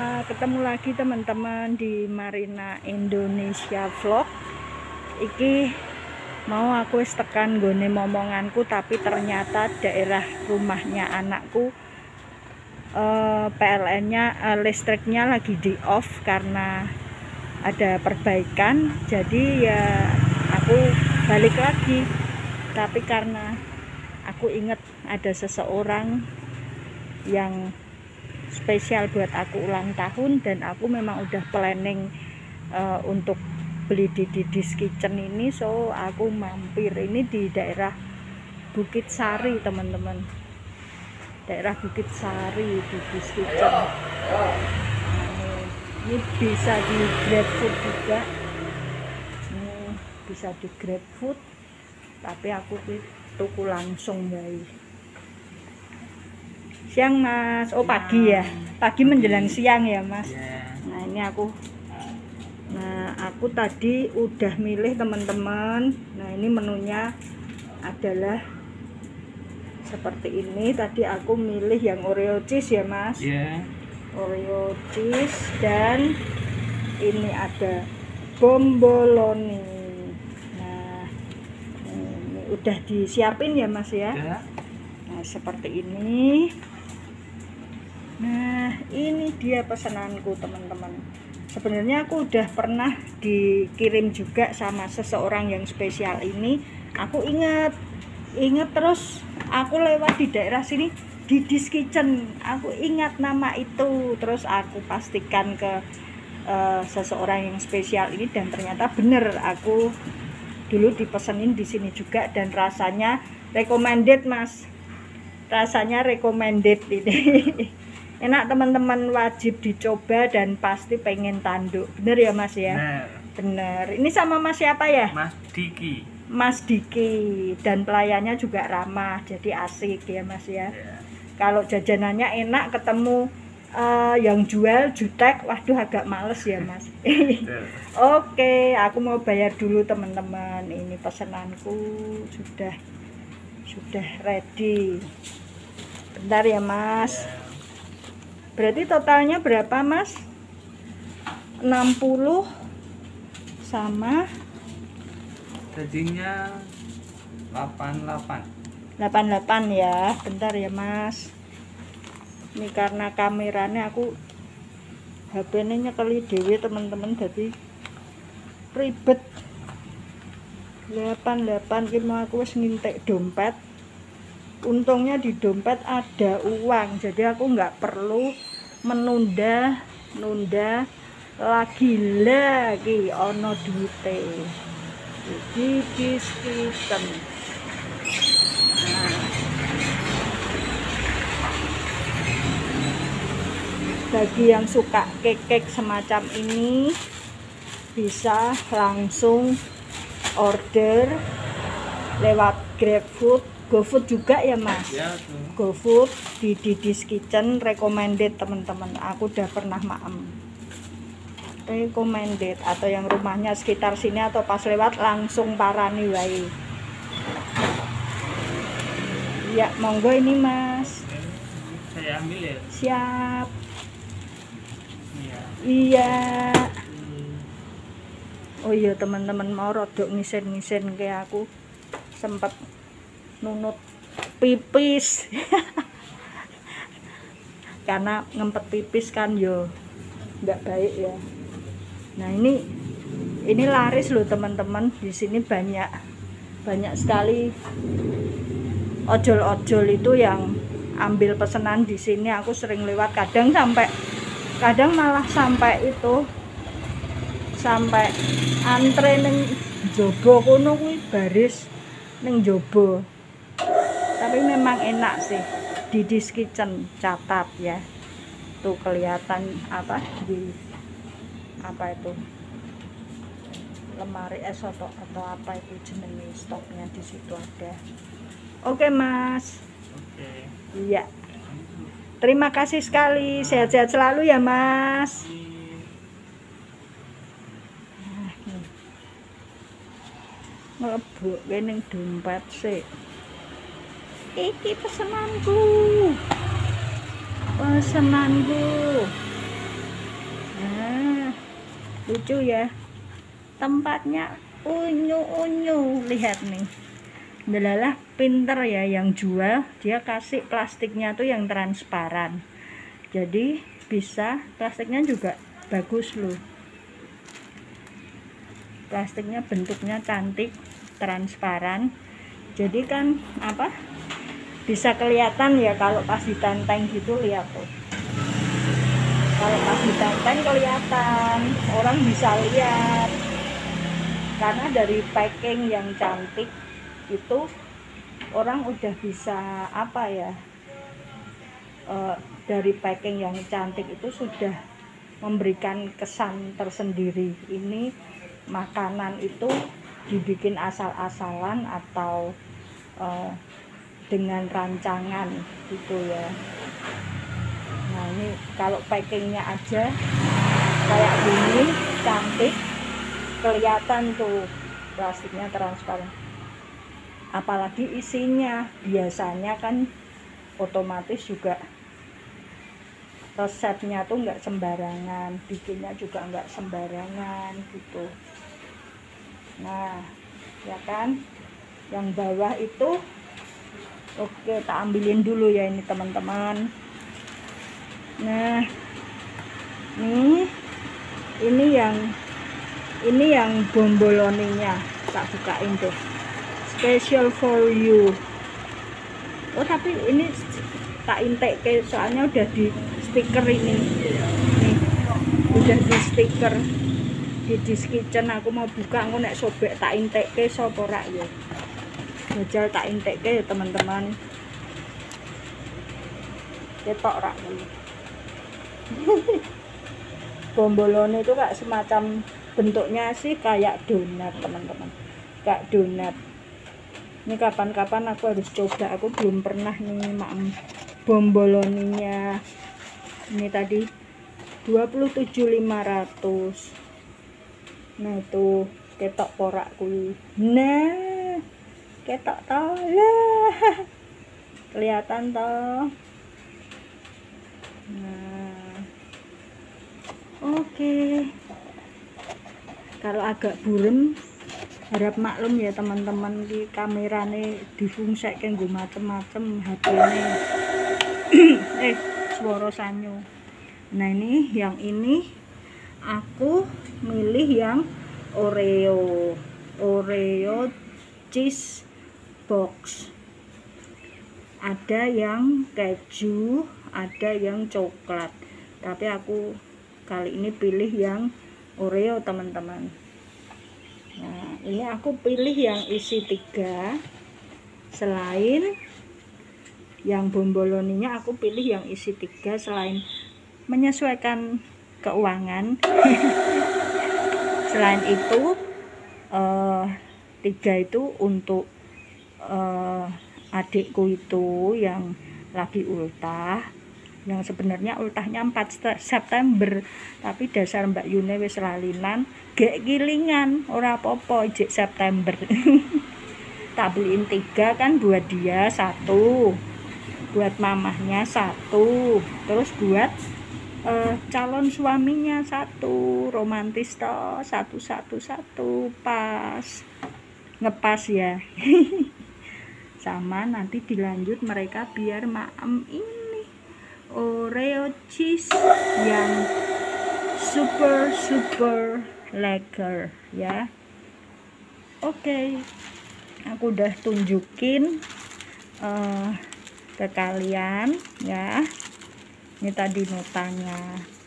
Ketemu lagi teman-teman di Marina Indonesia Vlog. Iki mau aku tekan gone momonganku, tapi ternyata daerah rumahnya anakku PLN-nya listriknya lagi di off karena ada perbaikan. Jadi ya aku balik lagi, tapi karena aku ingat ada seseorang yang spesial buat aku ulang tahun, dan aku memang udah planning untuk beli di Didis Kitchen ini, so aku mampir ini di daerah Bukit Sari teman-teman, daerah Bukit Sari Didis Kitchen. Ini bisa di GrabFood juga, ini bisa di GrabFood, tapi aku tuku langsung guys. Siang mas, oh pagi ya, pagi menjelang siang ya mas. Nah ini aku tadi udah milih teman-teman. Nah ini menunya adalah seperti ini. Tadi aku milih yang Oreo cheese ya mas. Oreo cheese, dan ini ada bomboloni. Nah ini udah disiapin ya mas ya. Nah seperti ini. Nah ini dia pesananku teman-teman. Sebenarnya aku udah pernah dikirim juga sama seseorang yang spesial ini. Aku ingat terus aku lewat di daerah sini Didis Kitchen, aku ingat nama itu, terus aku pastikan ke seseorang yang spesial ini, dan ternyata bener aku dulu dipesenin di sini juga, dan rasanya recommended mas, rasanya recommended ini. Enak teman-teman, wajib dicoba dan pasti pengen tanduk. Bener ya mas ya? Bener. Ini sama mas siapa ya? Mas Diki. Mas Diki, dan pelayannya juga ramah, jadi asik ya mas ya. Kalau jajanannya enak, ketemu yang jual jutek, waduh agak males ya mas. Oke, aku mau bayar dulu teman-teman. Ini pesananku sudah ready. Bentar ya mas. Berarti totalnya berapa mas? 60 sama dagingnya 88 ya. Bentar ya mas, ini karena kameranya aku HP-nya nyekeli dewe teman-teman, jadi ribet. 88 ini mau aku wis ngintek dompet. Untungnya di dompet ada uang, jadi aku nggak perlu menunda lagi ono duite di Didis Kitchen. Nah, bagi yang suka cake semacam ini bisa langsung order lewat GrabFood, GoFood juga ya mas. GoFood di Didis Kitchen recommended teman-teman. Aku udah pernah recommended, atau yang rumahnya sekitar sini atau pas lewat langsung parani wae. Ya monggo ini mas. Saya ambil ya. Siap. Iya. Oh iya teman-teman, mau rodok ngisen kayak aku sempet nunut pipis. Karena ngempet pipis kan yo nggak baik ya. Nah ini laris loh teman-teman, di sini banyak sekali ojol itu yang ambil pesanan di sini. Aku sering lewat, kadang malah sampai antre ning jobo kono kuwi, baris ning jobo. Tapi memang enak sih Didis Kitchen, catat ya. Tuh kelihatan itu lemari es atau apa itu jenis stoknya di situ ada. Oke mas. Iya, terima kasih sekali, sehat-sehat selalu ya mas. Ngelebok ning dompet sih. Iki pesenanku. lucu ya, tempatnya unyu-unyu. Lihat nih, delalah pinter ya yang jual, dia kasih plastiknya tuh yang transparan, jadi bisa, plastiknya juga bagus loh, plastiknya bentuknya cantik, transparan, jadi kan apa, bisa kelihatan ya kalau pas ditenteng gitu. Lihat tuh, kalau pas ditenteng kelihatan, orang bisa lihat karena dari packing yang cantik itu orang udah bisa apa ya, dari packing yang cantik itu sudah memberikan kesan tersendiri. Ini makanan itu dibikin asal-asalan atau dengan rancangan gitu ya. Nah ini kalau packingnya aja kayak gini cantik, kelihatan tuh plastiknya transparan, apalagi isinya. Biasanya kan otomatis juga resepnya tuh nggak sembarangan, bikinnya juga nggak sembarangan gitu. Nah ya kan, yang bawah itu oke, tak ambilin dulu ya ini teman-teman. Nah ini yang bomboloninya, tak bukain tuh, special for you. Oh tapi ini tak intek ke, soalnya udah di stiker ini nih, udah di stiker di This Kitchen. Aku mau buka, aku nek sobek tak intek ke sapa rak ya, jajal tak intek ke ya teman-teman, ketok rak ini. Bombolone itu kayak semacam, bentuknya sih kayak donat teman-teman, kayak donat. Ini kapan-kapan aku harus coba, aku belum pernah nih makan bomboloninya. Ini tadi 27.500. Nah itu ketok porak kuwi, nah ketok toh lah, kelihatan toh. Nah oke, kalau agak burem harap maklum ya teman-teman, di kamerane difungsikan gue macem-macem HP-nya. Suara sanyo. Nah ini yang ini aku milih yang Oreo cheese box. Ada yang keju, ada yang coklat, tapi aku kali ini pilih yang Oreo teman-teman. Nah ini aku pilih yang isi 3, selain yang bomboloninya aku pilih yang isi 3 selain menyesuaikan keuangan. Selain itu 3 itu untuk adikku itu yang lagi ultah, yang sebenarnya ultahnya 4 September, tapi dasar Mbak Yune wis lalinan gek gilingan, ora apa-apa jek September. Tak beliin 3 kan, buat dia 1, buat mamahnya 1, terus buat calon suaminya 1, romantis toh, 1 pas ngepas ya. Sama nanti dilanjut mereka biar maem ini Oreo cheese yang super lekker ya. Oke, aku udah tunjukin ke kalian ya. Ini tadi notanya.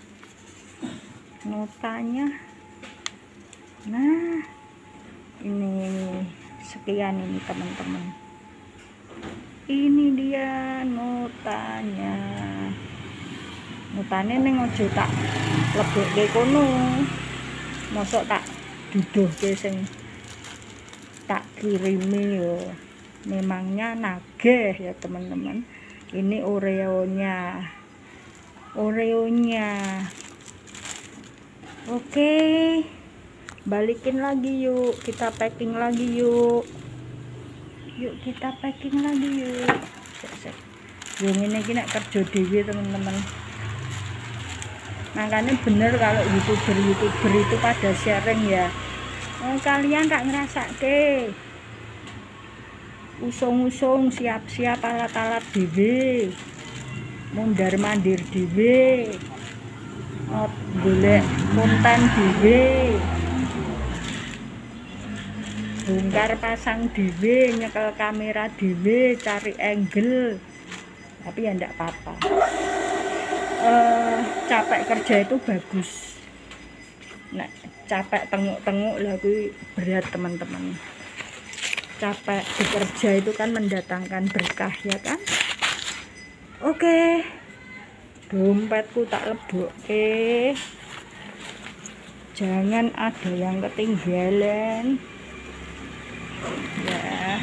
Nah ini sekian ini teman-teman, ini dia notanya. Notanya ning ojo tak lebokke kono, mosok tak duduhke sing tak kirimi yo. Memangnya nagih ya teman-teman. Ini Oreonya. Oke, balikin lagi yuk, kita packing lagi yuk. Kita packing lagi yuk. Yang ini nek kerja dhewe teman-teman. Makanya bener kalau youtuber itu pada sharing ya, kalian tak ngerasake usung-usung siap-siap alat-alat dhewe, mundar mandir dhewe, golek konten dhewe, bongkar pasang dhewe, nyekel kamera dhewe, cari angle. Tapi ya ndak apa-apa. Capek kerja itu bagus. Nah, capek tenguk-tenguk lah kuwi berat teman-teman. Capek bekerja itu kan mendatangkan berkah ya kan. Oke, dompetku tak lebokke, jangan ada yang ketinggalan ya.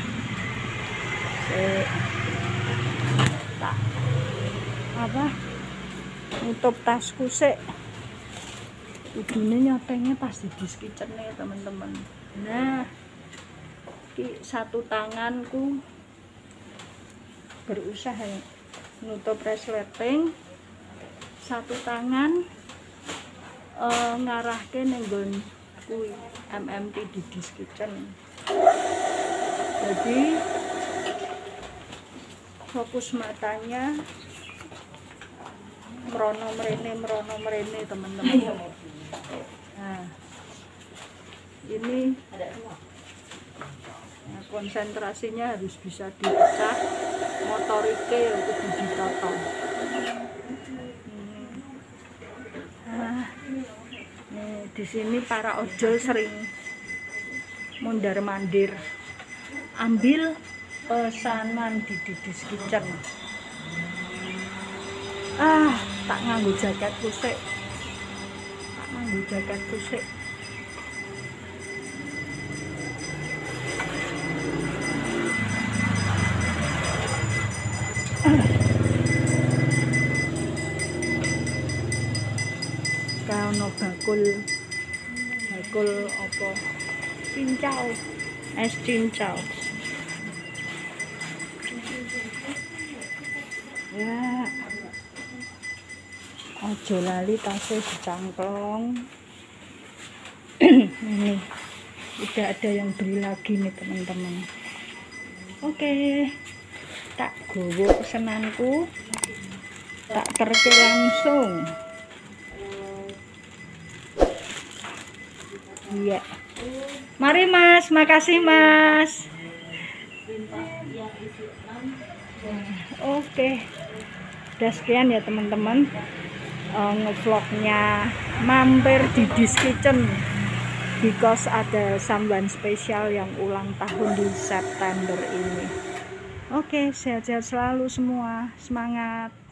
Tak apa, nutup tasku sik. Kudune nyotengnya pasti di kitchen ya teman-teman. Nah, satu tanganku berusaha nutup resleting, satu tangan ngarahke ning nggon kuwi MMT di disk kitchen. Jadi fokus matanya merono merene teman-teman. Nah, ini konsentrasinya harus bisa dipecah, motorike ya kudu ditata. Nah, nih di sini para ojol sering mundar mandir ambil pesanan di disk kitchen. Tak nganggo jaketku sik. Kaono bakul apa? Cincau. Es cincau. Ya. Ojo lali tasnya dicangklong. Ini udah ada yang beli lagi nih teman-teman. Oke, tak gowo pesenanku, tak terke langsung. Iya, mari mas, makasih mas. Oke, udah sekian ya teman-teman. Ngevlognya mampir di disk kitchen because ada someone spesial yang ulang tahun di September ini. Oke, sehat-sehat selalu semua, semangat.